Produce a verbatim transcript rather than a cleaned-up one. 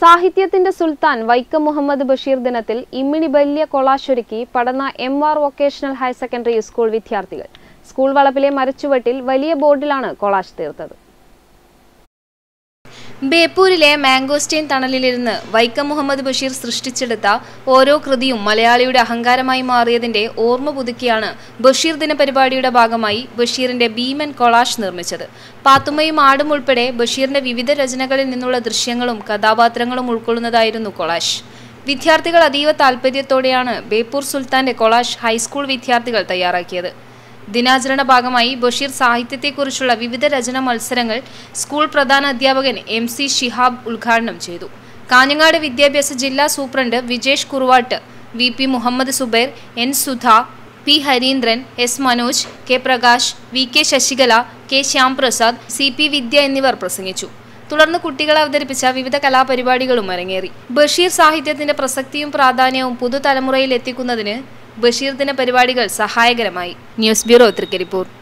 സാഹിത്യത്തിന്റെ സുൽത്താൻ വൈക്കം മുഹമ്മദ് ബഷീർ ദിനത്തിൽ ഇമ്മിണി വലിയ കൊളാശൊരുക്കി Padanna M R vocational higher secondary school വിദ്യാർത്ഥികൾ. സ്കൂൾ വളപ്പിലെ മരച്ചുവട്ടിൽ വലിയ ബോർഡിലാണ് കൊളാഷ് തീർത്തത്. ബേപ്പൂരിലെ മാംഗോസ്റ്റൈൻ തണലിലിരുന്ന് വൈക്കം മുഹമ്മദ് ബഷീർ സൃഷ്ടിച്ചെടുത്ത ഓരോ കൃതിയും മലയാളിയുടെ അഹങ്കാരമായി മാറിയതിന്റെ ഓർമ്മ പുതുക്കിയാണ് ബഷീർ ദിന പരിപാടിയുടെ ഭാഗമായി ബഷീറിന്റെ ഭീമൻ കൊളാഷ് നിർമ്മിച്ചത്. പാത്തുമ്മയും ആടും ഉൾപ്പെടെ ബഷീറിന്റെ വിവിധ രചനകളിൽ നിന്നുള്ള ദൃശ്യങ്ങളും കഥാപാത്രങ്ങളും ഉൾക്കൊള്ളുന്നതായിരുന്നു കൊളാഷ്. വിദ്യാർത്ഥികൾ അതീവ താൽപര്യത്തോടെയാണ് ബേപ്പൂർ സുൽത്താന്റെ കൊളാഷ് ഹൈസ്കൂൾ വിദ്യാർത്ഥികൾ തയ്യാറാക്കിയത്. ദിനാചരണ ഭാഗമായി ബഷീർ സാഹിത്യത്തെക്കുറിച്ചുള്ള വിവിധ രചന മത്സരങ്ങൾ സ്കൂൾ പ്രധാന അധ്യാപകൻ എം സി ഷിഹാബ് ഉദ്ഘാടനം ചെയ്തു. കാഞ്ഞങ്ങാട് വിദ്യാഭ്യാസ ജില്ലാ superintendent Vijesh Kuruvatt, V P Muhammad Zubair, N Sudha, P Hareendran, S Manoj, K Prakash, V K Sasikala, K Shyamprasad, C P Vidya എന്നിവർ പ്രസംഗിച്ചു. തുടർന്ന് കുട്ടികൾ അവതരിപ്പിച്ച വിവിധ കലാപരിപാടികളും അരങ്ങേറി. ബഷീർ സാഹിത്യത്തിന്റെ പ്രസക്തിയും പ്രാധാന്യവും പുതുതലമുറയിൽ എത്തിക്കുന്നതിന് ബഷീർ ദിന പരിപാടികൾ സഹായകരമായി. News bureau Trikaripur.